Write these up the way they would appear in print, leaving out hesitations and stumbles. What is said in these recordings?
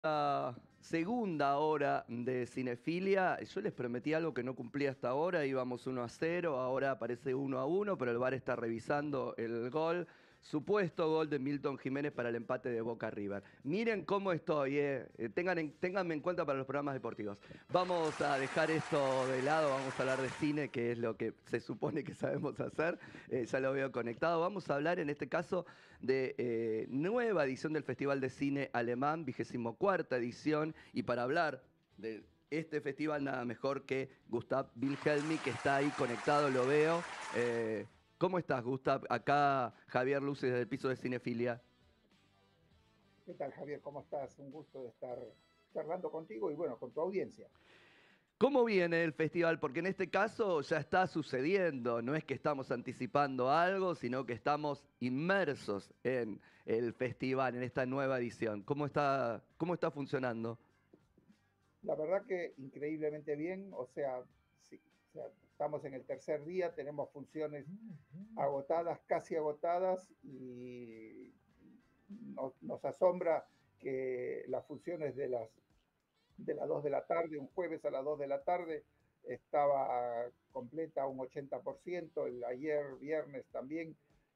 La segunda hora de Cinefilia. Yo les prometí algo que no cumplí hasta ahora, íbamos 1-0, ahora aparece 1-1, pero el VAR está revisando el gol, supuesto gol de Milton Jiménez para el empate de Boca River. Miren cómo estoy, ténganme en cuenta para los programas deportivos. Vamos a dejar esto de lado, vamos a hablar de cine, que es lo que se supone que sabemos hacer, ya lo veo conectado. Vamos a hablar en este caso de nueva edición del Festival de Cine Alemán, 24ª edición, y para hablar de este festival nada mejor que Gustav Wilhelmi, que está ahí conectado, lo veo. ¿Cómo estás, Gustav? Acá Javier Luces desde el piso de Cinefilia. ¿Qué tal, Javier? ¿Cómo estás? Un gusto de estar charlando contigo y bueno, con tu audiencia. ¿Cómo viene el festival? Porque en este caso ya está sucediendo, no es que estamos anticipando algo, sino que estamos inmersos en el festival, en esta nueva edición. ¿Cómo está funcionando? La verdad que increíblemente bien, o sea, sí, o sea, estamos en el tercer día, tenemos funciones agotadas, casi agotadas, y nos asombra que las funciones de las 2 de la tarde, un jueves a las 2 de la tarde, estaba completa un 80%, el ayer viernes también,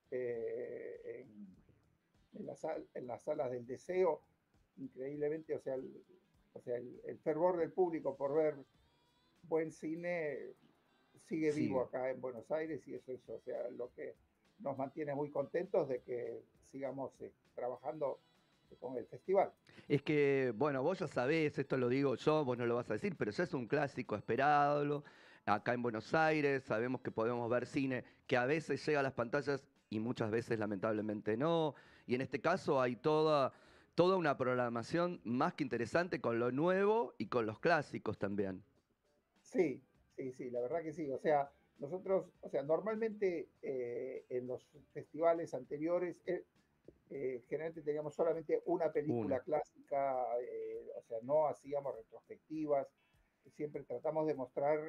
en las salas del deseo, increíblemente, o sea, el fervor del público por ver buen cine sigue vivo Sigue. acá en Buenos Aires, y eso es, o sea, lo que nos mantiene muy contentos de que sigamos trabajando con el festival. Es que, bueno, vos ya sabés, esto lo digo yo, vos no lo vas a decir, pero ya es un clásico esperado. Acá en Buenos Aires sabemos que podemos ver cine que a veces llega a las pantallas y muchas veces lamentablemente no. Y en este caso hay toda una programación más que interesante con lo nuevo y con los clásicos también. Sí, sí, sí, la verdad que sí. O sea, nosotros, o sea, normalmente en los festivales anteriores, generalmente teníamos solamente una película Una. clásica, o sea, no hacíamos retrospectivas, siempre tratamos de mostrar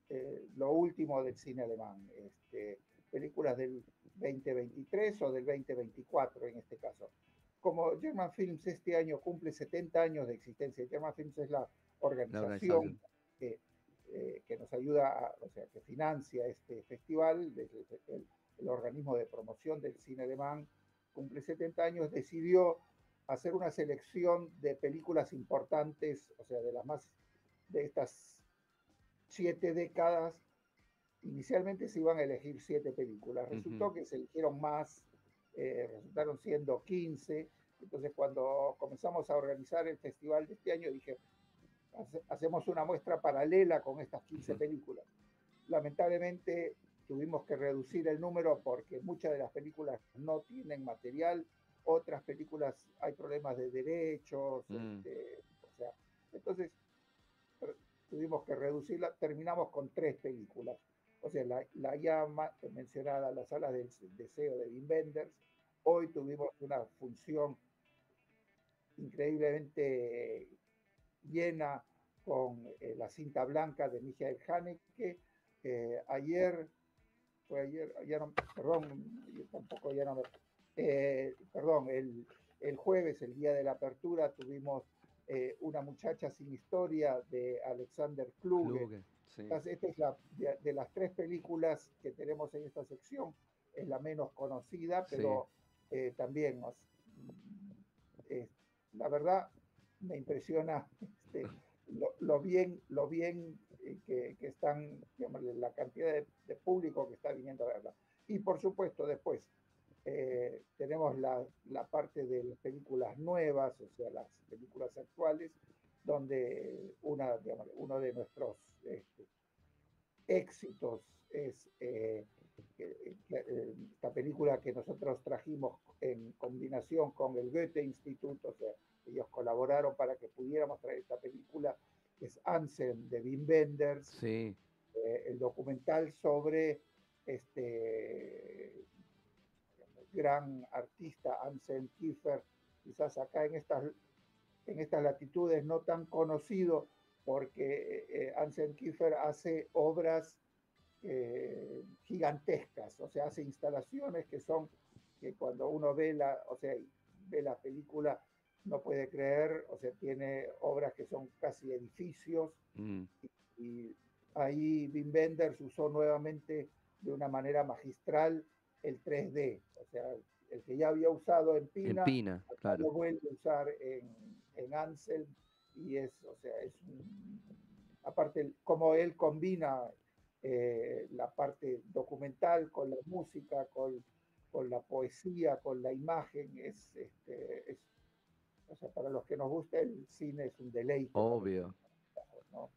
lo último del cine alemán, películas del 2023 o del 2024 en este caso. Como German Films este año cumple 70 años de existencia, German Films es la La organización organización. que, que nos ayuda, o sea, que financia este festival, el organismo de promoción del cine alemán, cumple 70 años, decidió hacer una selección de películas importantes, o sea, de estas 7 décadas. Inicialmente se iban a elegir 7 películas, Ujú. resultó que se eligieron más, resultaron siendo 15. Entonces, cuando comenzamos a organizar el festival de este año, dije, hacemos una muestra paralela con estas 15 Ujú. películas. Lamentablemente tuvimos que reducir el número porque muchas de las películas no tienen material, otras películas hay problemas de derechos, Mm. o sea, entonces tuvimos que reducirla, terminamos con 3 películas. O sea, la ya mencionada La Sala del Deseo de Wim Wenders. Hoy tuvimos una función increíblemente llena con La Cinta Blanca de Michael Haneke. Ayer, fue ayer, ya no, perdón, yo tampoco ya no me, perdón, el jueves, el día de la apertura, tuvimos Una muchacha sin historia de Alexander Kluge. Kluge, sí. Entonces, esta es de las 3 películas que tenemos en esta sección, es la menos conocida, Sí. pero también eh, la verdad me impresiona lo bien que están, digamos, la cantidad de público que está viniendo a verla. Y por supuesto, después tenemos la parte de las películas nuevas, o sea, las películas actuales, donde digamos, uno de nuestros éxitos es esta película que nosotros trajimos en combinación con el Goethe Instituto, o sea, ellos colaboraron para que pudiéramos traer esta película, que es Anselm de Wim Wenders, Sí. el documental sobre este gran artista Anselm Kiefer, quizás acá en estas latitudes no tan conocido, porque Anselm Kiefer hace obras gigantescas, o sea, hace instalaciones que cuando uno ve o sea, ve la película, no puede creer, o sea, tiene obras que son casi edificios, Mm. y ahí Wim Wenders usó nuevamente de una manera magistral el 3D, o sea, el que ya había usado en En Pina, Pina, acá claro. lo vuelve a usar en Ansel, y es, o sea, aparte, como él combina la parte documental con la música, con la poesía, con la imagen, o sea, para los que nos gusta el cine es un deleite para Obvio. escucharlo, ¿no?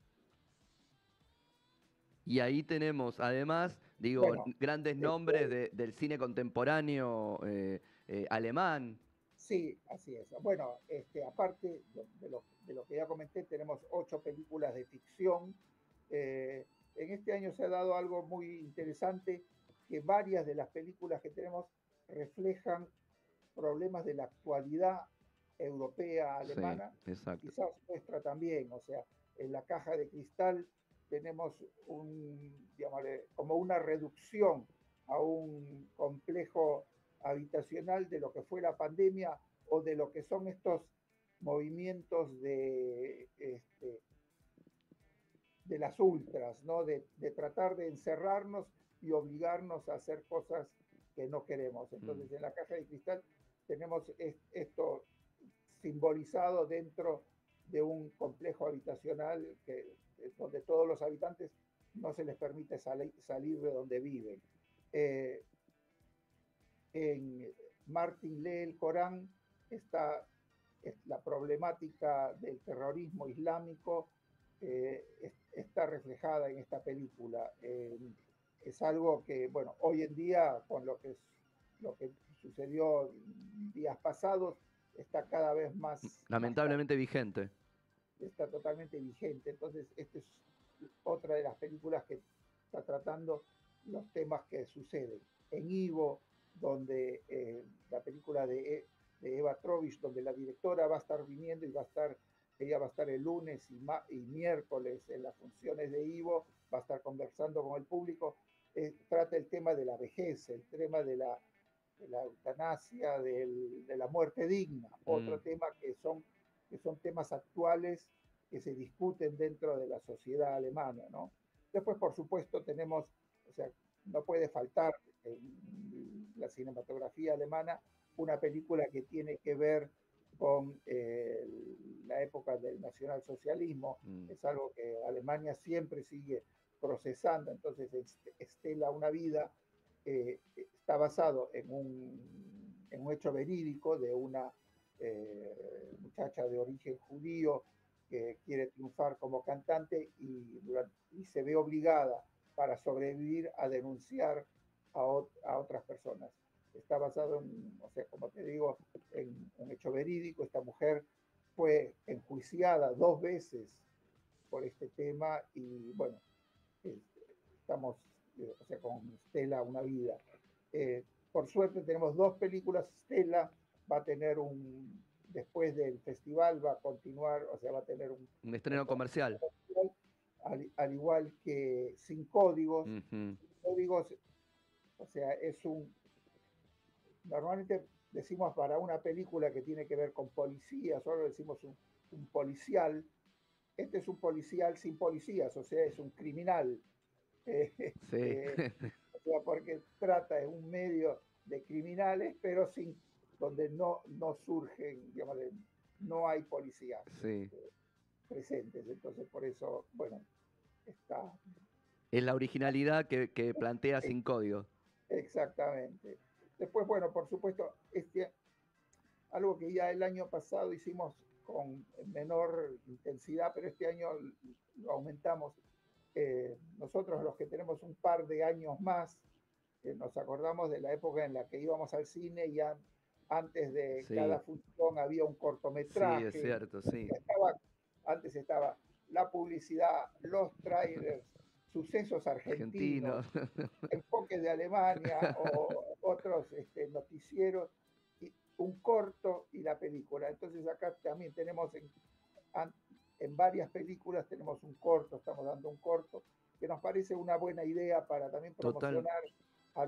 Y ahí tenemos, además, digo, Bueno, grandes nombres después, del cine contemporáneo alemán. sí, así es. Bueno, aparte de lo que ya comenté, tenemos 8 películas de ficción. Eh, en este año se ha dado algo muy interesante, que varias de las películas que tenemos reflejan problemas de la actualidad europea, Sí, alemana, exacto. quizás nuestra también. O sea, en La Caja de Cristal tenemos digámosle, como una reducción a un complejo habitacional de lo que fue la pandemia o de lo que son estos movimientos de las ultras, ¿no? De tratar de encerrarnos y obligarnos a hacer cosas que no queremos. Mm. Entonces, en La Caja de Cristal tenemos esto simbolizado dentro de un complejo habitacional donde todos los habitantes no se les permite salir de donde viven. Eh, en Martin lee el Corán está la problemática del terrorismo islámico, está reflejada en esta película. Es algo que, bueno, hoy en día, con lo que sucedió días pasados, está cada vez más Lamentablemente vigente. está totalmente vigente. Entonces, esta es otra de las películas que está tratando los temas que suceden. En Ivo, donde la película de Eva Trovich, donde la directora va a estar viniendo y ella va a estar el lunes y miércoles en las funciones de Ivo, va a estar conversando con el público, trata el tema de la vejez, el tema de la eutanasia, de la muerte digna, otro Mm. tema que son temas actuales que se discuten dentro de la sociedad alemana, ¿no? Después, por supuesto, tenemos, o sea, no puede faltar en la cinematografía alemana una película que tiene que ver con la época del nacionalsocialismo. Mm. Es algo que Alemania siempre sigue procesando. Entonces, Estela, una vida, está basado en un hecho verídico de una muchacha de origen judío que quiere triunfar como cantante y se ve obligada para sobrevivir a denunciar a otras personas. Está basado o sea, como te digo, en un hecho verídico. Esta mujer fue enjuiciada 2 veces por este tema y bueno, eh, estamos, o sea, con Stella una vida. Por suerte tenemos 2 películas. Stella va a tener después del festival va a continuar, o sea, va a tener Un estreno comercial. al igual que Sin Códigos. Ujú. Sin Códigos, o sea, normalmente decimos para una película que tiene que ver con policía, solo decimos un policial. Este es un policial sin policías, o sea, es un criminal. Eh, Sí, eh, o sea, porque trata de un medio de criminales, pero donde no surgen, digamos, no hay policías sí. presentes. Entonces, por eso, bueno, está Es la originalidad que plantea eh, Sin Código. exactamente. Después, bueno, por supuesto, algo que ya el año pasado hicimos con menor intensidad, pero este año lo aumentamos. Nosotros los que tenemos un par de años más, nos acordamos de la época en la que íbamos al cine y antes de cada Sí, función había un sí, es cortometraje. cierto, sí. Antes estaba la publicidad, los trailers, sucesos argentinos, Argentino. enfoques de Alemania o otros noticieros, y un corto y la película. Entonces acá también tenemos en varias películas tenemos un corto, estamos dando un corto, que nos parece una buena idea para también Total, promocionar a los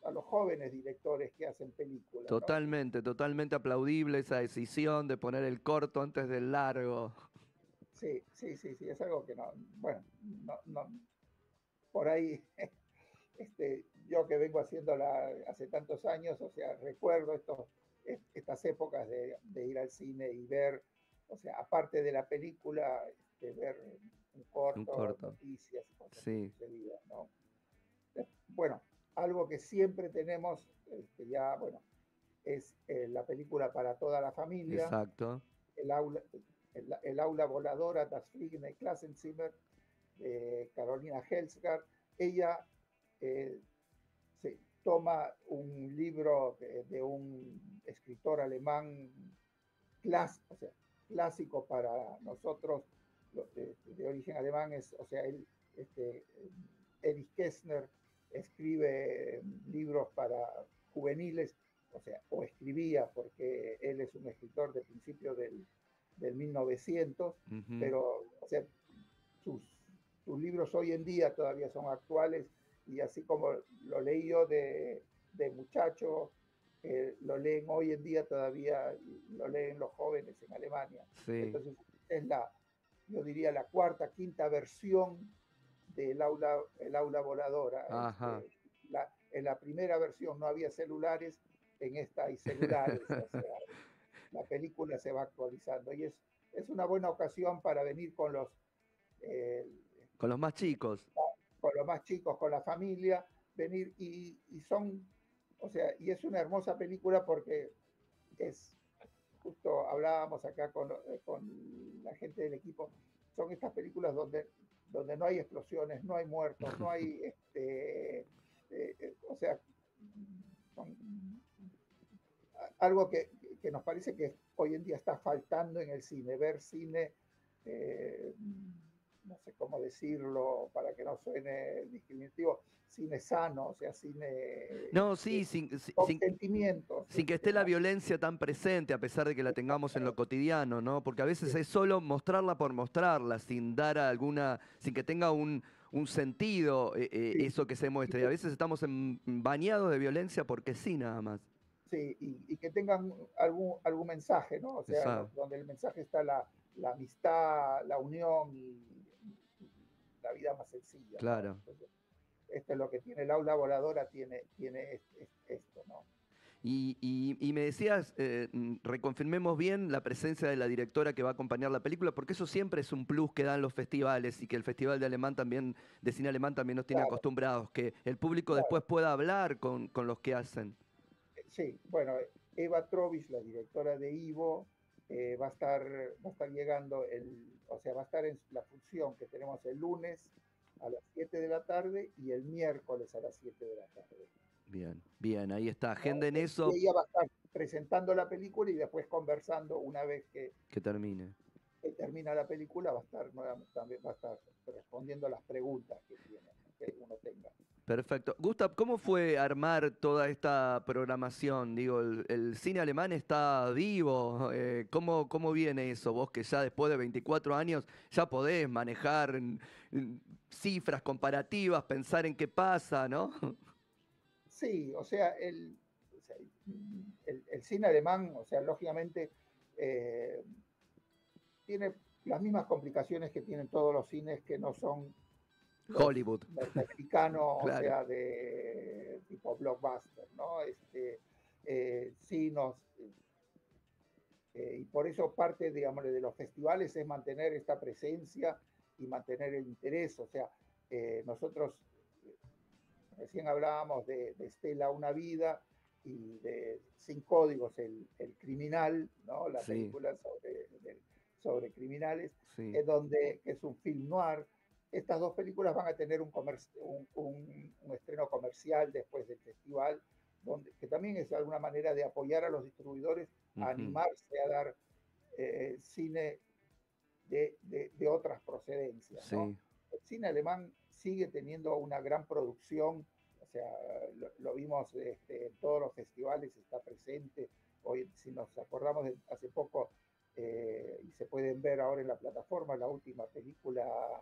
a los jóvenes directores que hacen películas, ¿no? Totalmente, totalmente aplaudible esa decisión de poner el corto antes del largo. Sí, sí, sí, sí, es algo que no, bueno, por ahí, yo que vengo haciéndola hace tantos años, o sea, recuerdo estas épocas de ir al cine y ver, o sea, aparte de la película, ver un Un corto, corto. noticias y cosas que Sí, sucedían, ¿no? Bueno, algo que siempre tenemos, ya, bueno, es la película para toda la familia, exacto. el aula, el aula voladora, Das Fliegende Klassenzimmer, de Carolina Helsgaard. Ella se toma un libro de un escritor alemán o sea, clásico para nosotros, de origen alemán, o sea, Erich Kästner escribe libros para juveniles, o sea, o escribía, porque él es un escritor de principios del 1900, Ujú. pero, o sea, sus, sus libros hoy en día todavía son actuales, y así como lo leí yo de muchacho, lo leen hoy en día todavía, lo leen los jóvenes en Alemania. Sí, Entonces es yo diría la cuarta, quinta versión el aula voladora. ajá. En la primera versión no había celulares, en esta hay celulares, o sea, la película se va actualizando y es una buena ocasión para venir eh, Con los más chicos. con los más chicos, con la familia, venir o sea, y es una hermosa película porque es, justo hablábamos acá con la gente del equipo, son estas películas donde no hay explosiones, no hay muertos, no hay, o sea, son algo que nos parece que hoy en día está faltando en el cine, ver cine, eh, no sé cómo decirlo para que no suene discriminativo, cine sano, o sea, cine No, sí, con sentimientos. sin que esté la violencia tan presente, a pesar de que la tengamos en lo cotidiano, ¿no? Porque a veces es solo mostrarla por mostrarla, sin dar alguna, sin que tenga un sentido Sí, eso que se muestra. Y a veces estamos bañados de violencia porque sí, nada más. sí, y que tengan algún mensaje, ¿no? O sea, Exacto, donde el mensaje está la amistad, la unión y la vida más sencilla, ¿no? claro. Entonces, esto es lo que tiene el aula voladora, tiene esto, ¿no? Y me decías, reconfirmemos bien la presencia de la directora que va a acompañar la película, porque eso siempre es un plus que dan los festivales y que el Festival de Alemán también, de cine alemán también nos tiene Claro, acostumbrados, que el público después claro. pueda hablar con los que hacen. Sí, bueno, Eva Trovis, la directora de Ivo, va a estar llegando, o sea, va a estar en la función que tenemos el lunes a las 7 de la tarde y el miércoles a las 7 de la tarde. Bien, bien, ahí está, ¿No? agenda en Y eso, ella va a estar presentando la película y después conversando una vez que termine. que termina la película, va a estar nuevamente, también va a estar respondiendo a las preguntas que uno tenga. Perfecto. Gustav, ¿cómo fue armar toda esta programación? Digo, el cine alemán está vivo. ¿Cómo viene eso? Vos que ya después de 24 años ya podés manejar cifras comparativas, pensar en qué pasa, ¿no? Sí, o sea, el cine alemán, o sea, lógicamente, eh, tiene las mismas complicaciones que tienen todos los cines que no son los Hollywood, norteamericanos, o claro. sea, de tipo blockbuster, ¿no? Sí, y por eso parte, digamos, de los festivales es mantener esta presencia y mantener el interés. O sea, nosotros recién hablábamos de Estela Una Vida y de Sin Códigos, el criminal, ¿no? La Sí, película sobre criminales, sí. que es un film noir. Estas dos películas van a tener un estreno comercial después del festival, que también es alguna manera de apoyar a los distribuidores a Ujú, animarse a dar cine de otras procedencias, ¿no? sí. El cine alemán sigue teniendo una gran producción, o sea, lo vimos en todos los festivales, está presente. Hoy, si nos acordamos de hace poco, y se pueden ver ahora en la plataforma, la última película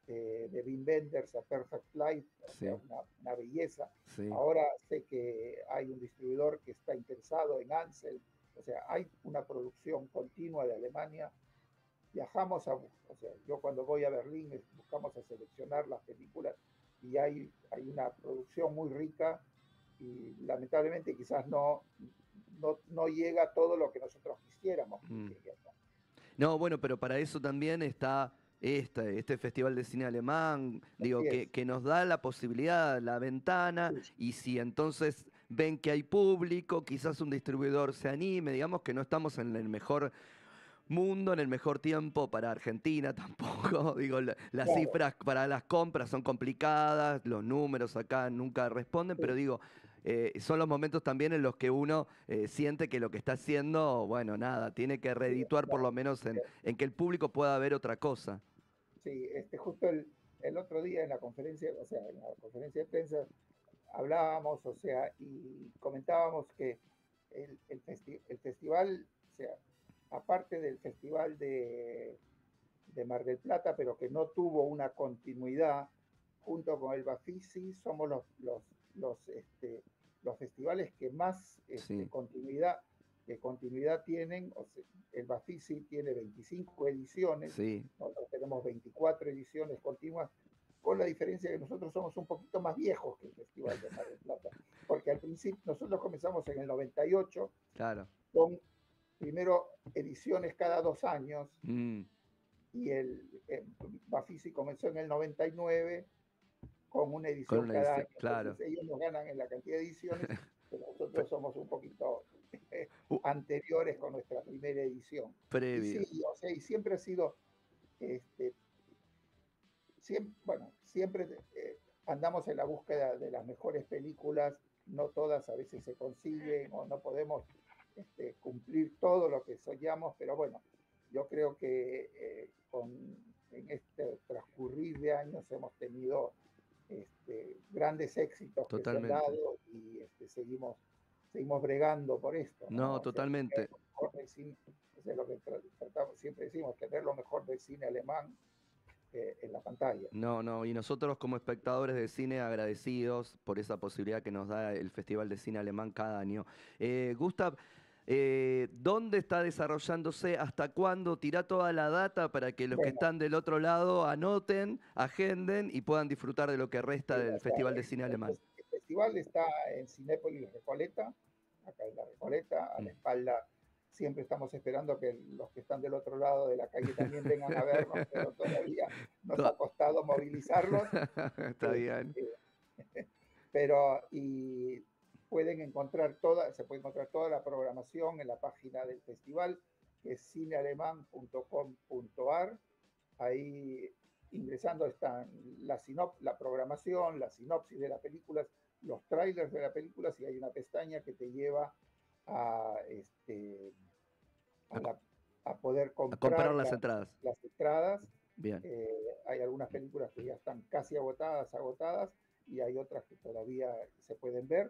de Wim Wenders, A Perfect Life, o sea, Sí, una belleza. sí. Ahora sé que hay un distribuidor que está interesado en Ansel, o sea, hay una producción continua de Alemania. Viajamos o sea, yo cuando voy a Berlín buscamos a seleccionar las películas y hay una producción muy rica y lamentablemente quizás no llega todo lo que nosotros quisiéramos que Mm. llegue acá. No, bueno, pero para eso también está este Festival de Cine Alemán, Así digo, es. que nos da la posibilidad, la ventana, Sí, y si entonces ven que hay público, quizás un distribuidor se anime, digamos que no estamos en el mejor mundo, en el mejor tiempo para Argentina tampoco, digo, las claro, cifras para las compras son complicadas, los números acá nunca responden, pero sí, digo, son los momentos también en los que uno siente que lo que está haciendo, bueno, nada, tiene que sí, redituar por lo menos en que el público pueda ver otra cosa. sí, justo el otro día en la conferencia, o sea, en la conferencia de prensa hablábamos, o sea, y comentábamos que el festival, o sea, aparte del festival de Mar del Plata, pero que no tuvo una continuidad, junto con el Bafisi, somos los festivales que más Sí, continuidad tienen. O sea, el Bafisi tiene 25 ediciones, sí, nosotros tenemos 24 ediciones continuas, con la diferencia que nosotros somos un poquito más viejos que el Festival de Mar del Plata, porque al principio nosotros comenzamos en el 98 claro. con primero ediciones cada 2 años, Mm, y el Bafisi comenzó en el 99 con una con edición una cada edición, año. claro. Entonces ellos nos ganan en la cantidad de ediciones, pero Pre- nosotros somos un poquito uh, anteriores con nuestra primera edición. Y previo. sí, o sea, y siempre ha sido, este, siempre, bueno, siempre andamos en la búsqueda de las mejores películas, no todas a veces se consiguen o no podemos cumplir todo lo que soñamos, pero bueno, yo creo que en este transcurrir de años hemos tenido grandes éxitos que se han Totalmente. dado y seguimos bregando por esto, ¿no? No, O sea, tener totalmente. lo mejor del cine, o sea, lo que tratamos, siempre decimos, tener lo mejor del cine alemán en la pantalla. No, no, y nosotros como espectadores de cine agradecidos por esa posibilidad que nos da el Festival de Cine Alemán cada año. Gustav, ¿dónde está desarrollándose? ¿Hasta cuándo? Tirá toda la data para que los que Bueno, están del otro lado anoten, agenden y puedan disfrutar de lo que resta del o sea, Festival de Cine Alemán. el festival está en Cinépolis Recoleta, acá en la Recoleta, a Mm. la espalda. Siempre estamos esperando que los que están del otro lado de la calle también vengan a vernos, pero todavía nos ha To- costado movilizarlos. Está bien. Este, pero se puede encontrar toda la programación en la página del festival, que es cinealemán.com.ar. Ahí ingresando están la programación, la sinopsis de las películas, los trailers de las películas, y hay una pestaña que te lleva a, A, a, co- la- a poder a comprar comprar las entradas. las entradas. Bien. Hay algunas películas que ya están casi agotadas, y hay otras que todavía se pueden ver.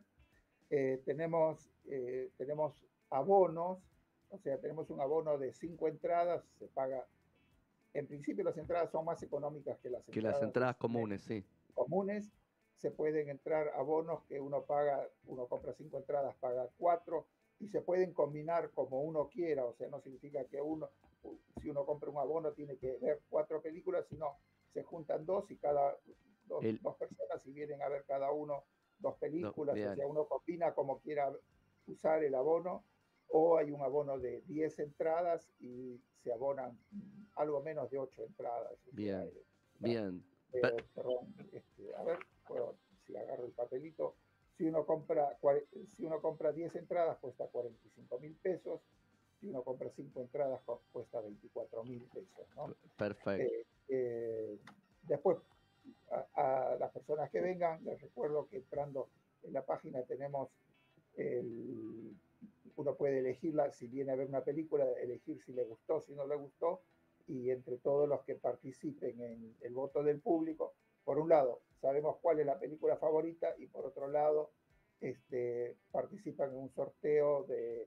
Tenemos abonos, o sea, tenemos un abono de 5 entradas, se paga. En principio las entradas son más económicas que las Que las entradas de entradas cine comunes, sí. comunes. Se pueden entrar abonos que uno compra 5 entradas, paga 4, y se pueden combinar como uno quiera. O sea, no significa que si uno compra un abono tiene que ver 4 películas, sino se juntan dos, y cada El, dos personas y vienen a ver cada uno 2 películas. O bien. sea, uno combina como quiera usar el abono, o hay un abono de 10 entradas y se abonan algo menos de 8 entradas. O sea, Bien, bien. perdón, a ver, si agarro el papelito, si uno compra 10 entradas cuesta 45.000 pesos, si uno compra 5 entradas cuesta 24.000 pesos, ¿no? Perfecto. Eh, eh, Después, a las personas que vengan, les recuerdo que entrando en la página tenemos el, uno puede elegirla, si viene a ver una película, elegir si le gustó, si no le gustó, y entre todos los que participen en el voto del público, por un lado, sabemos cuál es la película favorita, y por otro lado, participan en un sorteo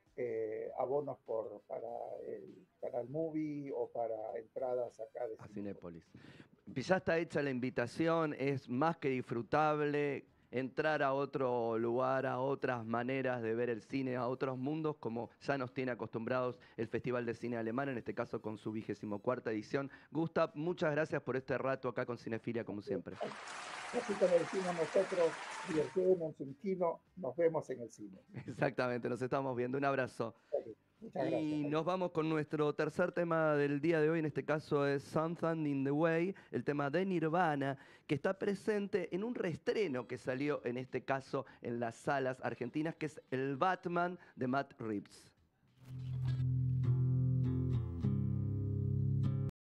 abonos para el movie o para entradas acá de A Cinépolis. Cinépolis. Ya está hecha la invitación, es más que disfrutable entrar a otro lugar, a otras maneras de ver el cine, a otros mundos, como ya nos tiene acostumbrados el Festival de Cine Alemán, en este caso con su 24ª edición. Gustav, muchas gracias por este rato acá con Cinefilia, como siempre. Así como decimos nosotros, divertirnos en un kino, nos vemos en el cine. Exactamente, nos estamos viendo. Un abrazo. Muchas Y gracias. nos vamos con nuestro tercer tema del día de hoy, en este caso es Something in the Way, el tema de Nirvana, que está presente en un reestreno que salió en este caso en las salas argentinas, que es el Batman de Matt Reeves.